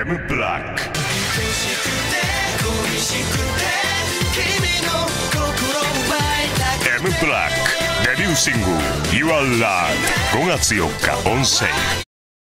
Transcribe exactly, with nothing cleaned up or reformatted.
M ブラック。M ブラックデビューシングル Your Love ごがつよっかオンセール。